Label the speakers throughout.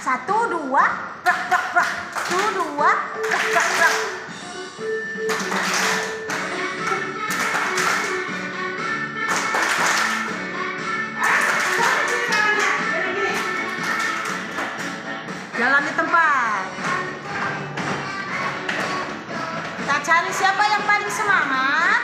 Speaker 1: Satu, dua, prak, prak, prak. Satu, dua, prak, prak, prak. Jalan di tempat. Kita cari siapa yang paling semangat.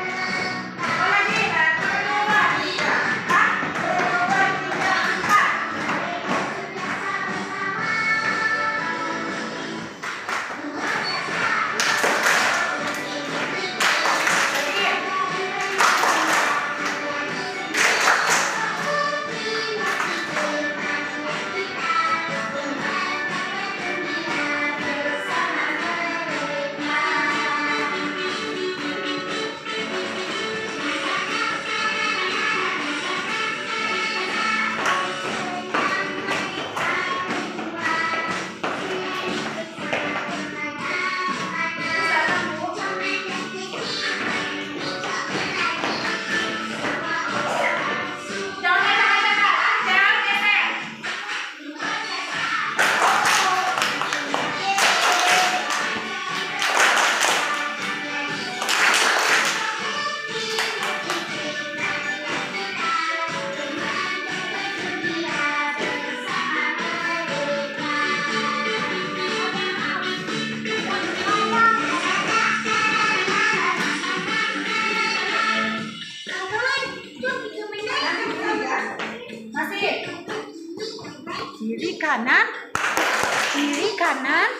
Speaker 1: Kiri kanan, kiri kanan.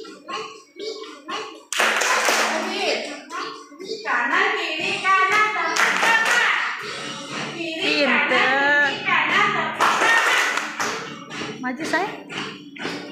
Speaker 2: Kanan kiri kanan tepuk tangan. Kiri kanan kiri kanan tepuk tangan.
Speaker 1: Maju saya.